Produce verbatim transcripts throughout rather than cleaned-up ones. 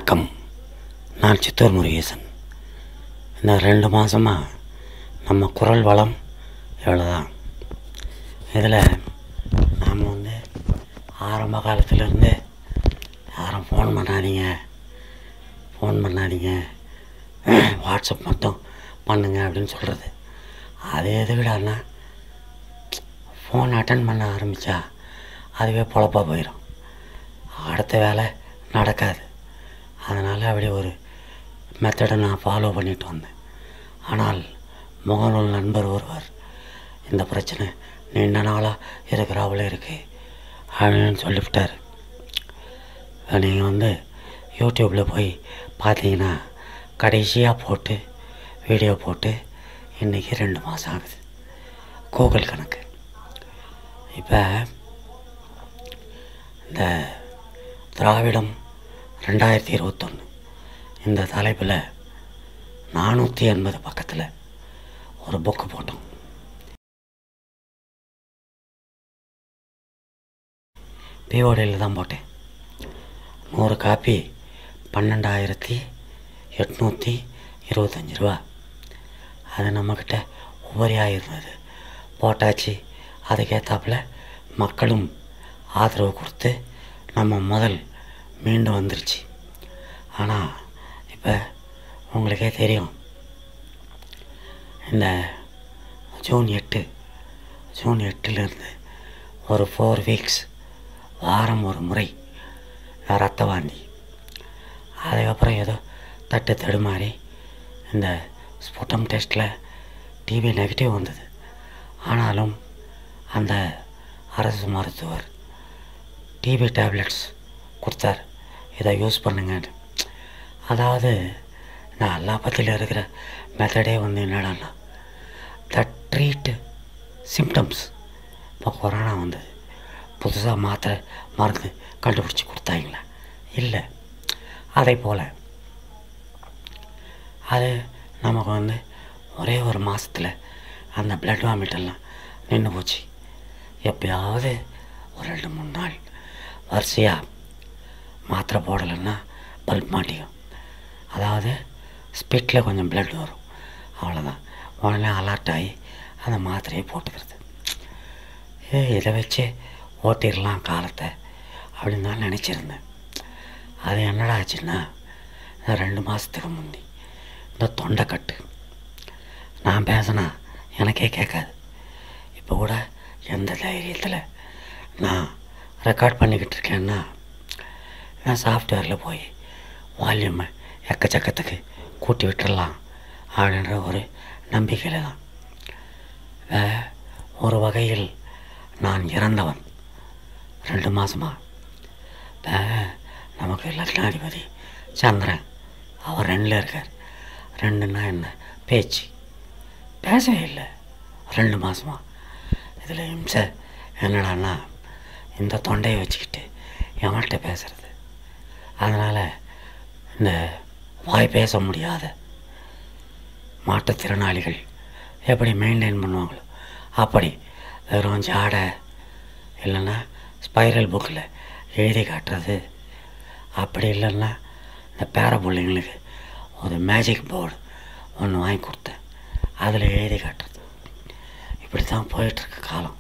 வணக்கம். நான் சித்தூர் முருகேசன். இந்த ரெண்டு மாதமாக நம்ம குரல் வளம் எவ்வளோதான். இதில் நாம் வந்து ஆரம்ப காலத்திலேருந்து யாரும் ஃபோன் பண்ணாதீங்க ஃபோன் பண்ணாதீங்க வாட்ஸ்அப் மட்டும் பண்ணுங்க அப்படின்னு சொல்கிறது. அது எதுக்கிடான்னா, ஃபோன் அட்டன் பண்ண ஆரம்பித்தா அதுவே பொழப்பாக போயிடும், அடுத்த வேலை நடக்காது. அதனால் அப்படி ஒரு மெத்தடை நான் ஃபாலோ பண்ணிட்டு வந்தேன். ஆனால் முகநூல் நண்பர் ஒருவர் இந்த பிரச்சனை நீண்ட நாளாக இருக்கிறாவில் இருக்குது அப்படின்னு சொல்லிவிட்டார். நீங்கள் வந்து யூடியூப்பில் போய் பார்த்தீங்கன்னா கடைசியாக போட்டு வீடியோ போட்டு இன்றைக்கி ரெண்டு மாதம் ஆகுது. கூகுள் கணக்கு. இப்போ இந்த திராவிடம் ரெண்டாயிரத்தி இருபத்தொன்று இந்த தலைப்பில் நானூற்றி எண்பது பக்கத்தில் ஒரு புக்கு போட்டோம். பிஓடியில் தான் போட்டேன். நூறு காப்பி பன்னெண்டாயிரத்தி எட்நூற்றி இருபத்தஞ்சி ரூபா. அது நம்மக்கிட்ட உபரியாக இருந்தது. போட்டாச்சு. அதுக்கேற்றாப்புல மக்களும் ஆதரவு கொடுத்து நம்ம முதல் மீண்டு வந்துருச்சு. ஆனால் இப்போ உங்களுக்கே தெரியும், இந்த ஜூன் எட்டு ஜூன் எட்டுலேருந்து ஒரு ஃபோர் வீக்ஸ் வாரம் ஒரு முறை ரத்த வாந்தி. அதுக்கப்புறம் ஏதோ தட்டு தடுமாறி இந்த ஸ்புட்டம் டெஸ்ட்டில் டிபி நெகட்டிவ் வந்தது. ஆனாலும் அந்த அரசு மருத்துவர் டிபி டேப்லெட்ஸ் கொடுத்தார், இதை யூஸ் பண்ணுங்கன்னு. அதாவது நான் அல்லாபத்தில் இருக்கிற மெத்தடே வந்து என்னடான்னா, தட் ட்ரீட் சிம்டம்ஸ். இப்போ கொரோனா வந்தது, புதுசாக மாத்திரை மருந்து கண்டுபிடிச்சி கொடுத்தாங்களா? இல்லை. அதே போல் அது நமக்கு வந்து ஒரே ஒரு மாதத்தில் அந்த பிளட் வாமிட்டெல்லாம் நின்று போச்சு. எப்பயாவது ஒரு ரெண்டு மூணு நாள் வரிசையாக மாத்திரை போடலைன்னா பல்ப் மாட்டிக்கும். அதாவது ஸ்பிட்டில் கொஞ்சம் பிளட் வரும், அவ்வளோதான். உடனே அலர்ட் ஆகி அந்த மாத்திரையை போட்டுக்கிறது. ஏ இதை வச்சு ஓட்டிடலாம் காலத்தை அப்படின்னு தான் நினச்சிருந்தேன். அது என்னடா ஆச்சுன்னா, ரெண்டு மாதத்துக்கு முந்தி இந்த தொண்டைக்கட்டு நான் பேசினா எனக்கே கேட்காது. இப்போ கூட எந்த தைரியத்தில் நான் ரெக்கார்ட் பண்ணிக்கிட்டு இருக்கேன்னா, நான் சாஃப்ட்வேரில் போய் வால்யூமை எக்கச்சக்கத்துக்கு கூட்டி விட்டுடலாம் அப்படின்ற ஒரு நம்பிக்கையில் தான். ஒரு வகையில் நான் இறந்தவன். ரெண்டு மாதமாக இப்போ நமக்கு லக்னாதிபதி சந்திரன், அவர் ரெண்டில் இருக்கார். ரெண்டுன்னா என்ன பேச்சு, பேசவே இல்லை ரெண்டு மாதமாக. இதில் இம்சை என்னடான்னா, இந்த தொண்டையை வச்சுக்கிட்டு எவன்கிட்ட பேசுகிறது. அதனால் இந்த வாய் பேச முடியாத மாற்றுத்திறனாளிகள் எப்படி மெயின்டைன் பண்ணுவாங்களோ அப்படி வெறும் ஜாடை இல்லைன்னா ஸ்பைரல் புக்கில் எழுதி காட்டுறது. அப்படி இல்லைன்னா இந்த பேர பிள்ளைங்களுக்கு ஒரு மேஜிக் போர்டு ஒன்று வாங்கி கொடுத்தேன், அதில் எழுதி காட்டுறது. இப்படி தான் போயிட்டுருக்கு காலம்.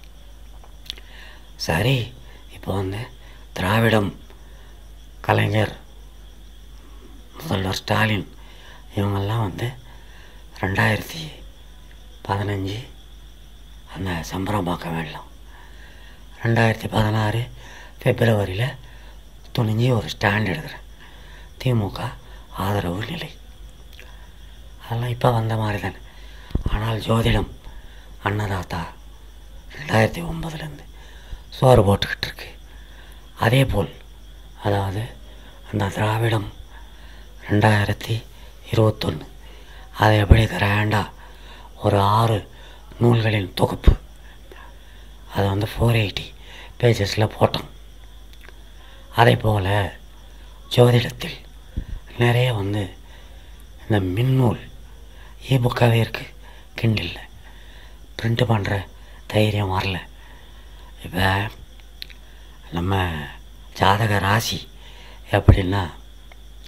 சரி, இப்போ வந்து திராவிடம், கலைஞர், முதல்வர் ஸ்டாலின் இவங்கெல்லாம் வந்து ரெண்டாயிரத்தி பதினஞ்சு அந்த சம்பரம்பாக்கம் வெள்ளம், ரெண்டாயிரத்தி பதினாறு பிப்ரவரியில் துணிஞ்சு ஒரு ஸ்டாண்ட் எடுக்கிறேன். திமுக ஆதரவு நிலை அதெல்லாம் இப்போ வந்த மாதிரி தானே. ஆனால் ஜோதிடம் அன்னதாத்தா ரெண்டாயிரத்தி ஒம்பதுலேருந்து சோறு போட்டுக்கிட்டு இருக்கு. அதே போல் அதாவது அந்த திராவிடம் ரெண்டாயிரத்தி இருபத்தொன்று அதை எப்படி கிராண்டாக ஒரு ஆறு நூல்களின் தொகுப்பு, அதை வந்து ஃபோர் எயிட்டி பேஜஸில் போட்டோம். அதே போல் ஜோதிடத்தில் நிறைய வந்து இந்த மின்னூல் இபுக்காகவே இருக்குது, கிண்டில் பிரிண்ட் பண்ணுற தைரியம் வரல. இப்போ நம்ம ஜாதக ராசி எப்படின்னா,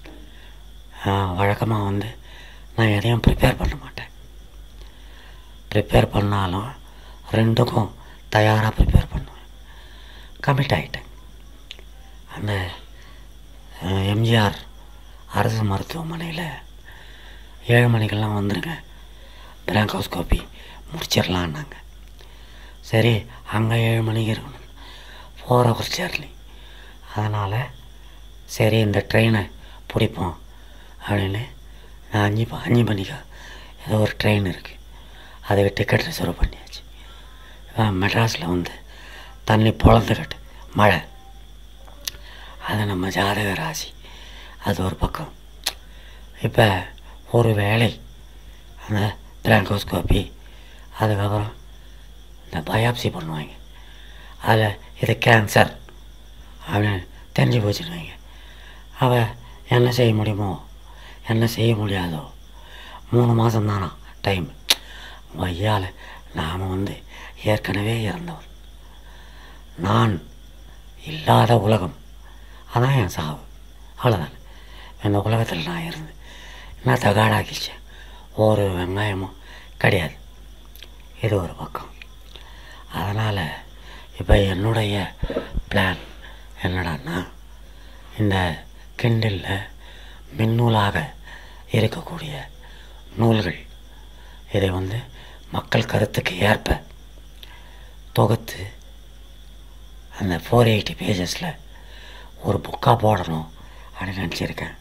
வழக்கமாக வந்து நான் எதையும் ப்ரிப்பேர் பண்ண மாட்டேன். ப்ரிப்பேர் பண்ணாலும் ரெண்டுக்கும் தயாராக ப்ரிப்பேர் பண்ணுவேன். கமிட் ஆகிட்டேன். அந்த எம்ஜிஆர் அரசு மருத்துவமனையில் ஏழு மணிக்கெல்லாம் வந்துடுங்க, பிராங்கோஸ்கோப்பி முடிச்சிடலான்னாங்க. சரி, அங்கே ஏழு மணிக்கு இருக்கணும், ஃபோர் ஹவர்ஸ் ஜெர்னி. அதனால் சரி இந்த ட்ரெயினை பிடிப்போம் அப்படின்னு நான் அஞ்சு அஞ்சு மணிக்கா ஏதோ ஒரு ட்ரெயின் இருக்குது, அதுக்கு டிக்கெட் ரிசர்வ் பண்ணியாச்சு. மெட்ராஸில் வந்து தண்ணி பொழந்துக்கிட்டு மழை, அது நம்ம ஜாதக ராசி, அது ஒரு பக்கம். இப்போ ஒரு வேளை அந்த பிராங்கோஸ்கோப்பி, அதுக்கப்புறம் இந்த பயாப்சி பண்ணுவாங்க, அதில் இது கேன்சர் அப்படின்னு தெரிஞ்சு போச்சுன்னு வைங்க. அவள் என்ன செய்ய முடியுமோ என்ன செய்ய முடியாதோ, மூணு மாதம் தானா டைம். ஐயால் நாம் வந்து ஏற்கனவே இறந்தவர், நான் இல்லாத உலகம், அதான் என் சாவு, அவ்வளோதானே. இந்த உலகத்தில் நான் இருந்து என்ன தகாடாக்கிச்சேன், ஒரு வெங்காயமும் கிடையாது. இது ஒரு பக்கம். அதனால் இப்போ என்னுடைய பிளான் என்னடான்னா, இந்த கிண்டிலில் மின்னூலாக இருக்கக்கூடிய நூல்கள், இதை வந்து மக்கள் கருத்துக்கு ஏற்ப தொகுத்து அந்த ஃபோர் எயிட்டி பேஜஸில் ஒரு புக்காக போடணும் அப்படின்னு நினச்சிருக்கேன்.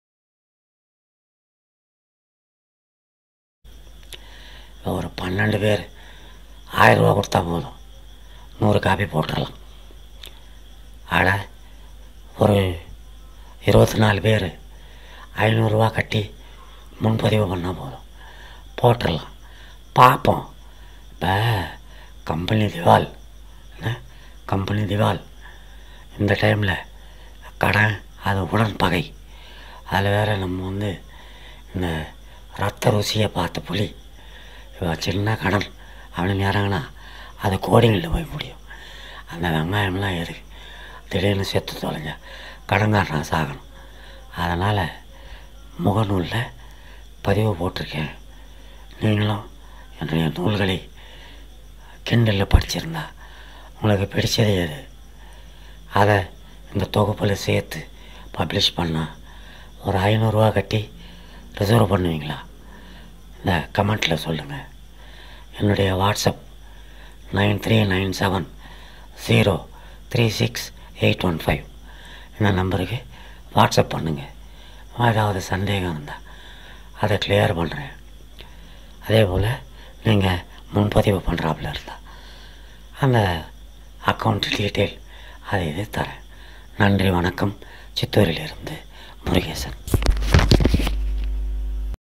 ஒரு பன்னெண்டு பேர் ஆயிரரூவா கொடுத்தா போதும், நூறு காப்பி போட்டுடலாம். ஆட ஒரு இருபத்தி நாலு பேர் ஐநூறுரூவா கட்டி முன்பதிவு பண்ணால் போதும், போட்டுடலாம். பார்ப்போம். இப்போ கம்பெனி திவால், என்ன கம்பெனி திவால், இந்த டைமில் கடன், அது உடன் பகை. அதில் வேறு நம்ம வந்து இந்த ரத்த ருசியை பார்த்த புலி, சின்ன கடன் அப்படின்னு இறங்கினா அது கோடிகளில் போய் முடியும். அந்த வெங்காயம்லாம் எதுக்கு, திடீர்னு செத்து தொலைஞ்சா கடன்காரனா சாகணும். அதனால் முகநூலில் பதிவு போட்டிருக்கேன். நீங்களும் என்னுடைய நூல்களை கிண்டலில் படிச்சிருந்தா உங்களுக்கு பிடிச்சது எது, அதை இந்த தொகுப்பில் சேர்த்து பப்ளிஷ் பண்ணால் ஒரு ஐநூறுரூவா கட்டி ரிசர்வ் பண்ணுவீங்களா? இந்த கமெண்ட்டில் சொல்லுங்கள். என்னுடைய WhatsApp nine three nine seven zero three six eight one five, இந்த நம்பருக்கு வாட்ஸ்அப் பண்ணுங்கள். ஏதாவது சந்தேகம் இருந்தால் அதை கிளியர் பண்ணுறேன். அதே போல் நீங்கள் முன்பதிவு பண்ணுறாப்புல இருந்தால் அந்த அக்கௌண்ட் டீட்டெயில் அதை இது தரேன். நன்றி, வணக்கம். சித்தூரிலிருந்து முருகேசன்.